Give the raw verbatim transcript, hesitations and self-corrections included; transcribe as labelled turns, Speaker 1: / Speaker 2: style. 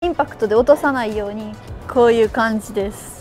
Speaker 1: インパクトで落とさないようにこういう感じです。